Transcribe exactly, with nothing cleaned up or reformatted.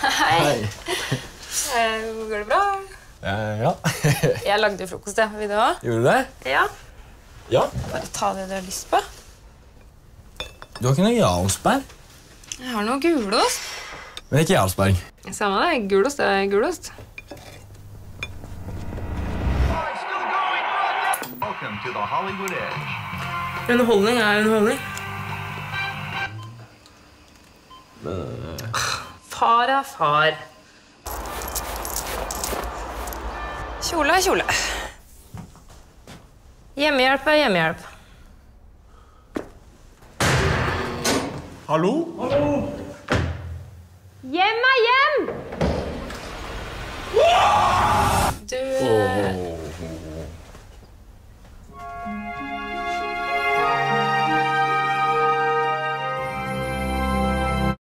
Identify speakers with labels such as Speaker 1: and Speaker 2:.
Speaker 1: Hei. Går det bra?
Speaker 2: Ja.
Speaker 1: Jeg lagde frokost, ja. Vil du ha?
Speaker 2: Gjorde du det?
Speaker 1: Ja.
Speaker 2: Ja.
Speaker 1: Bare ta det du har lyst på.
Speaker 2: Du har ikke noe Jarlsberg?
Speaker 1: Jeg har noe gulost.
Speaker 2: Men ikke Jarlsberg.
Speaker 1: Samme det, gulost er gulost.
Speaker 3: Welcome to the Hollywood Edge.
Speaker 1: Underholdning er underholdning. Far er far. Kjole er kjole. Hjemmehjelp er hjemmehjelp.
Speaker 3: Hallo?
Speaker 1: Hjem er hjem!